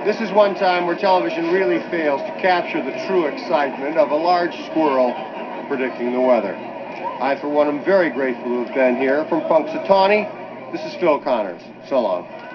This is one time where television really fails to capture the true excitement of a large squirrel predicting the weather. I, for one, am very grateful to have been here. From Puxatawny, this is Phil Connors. So long.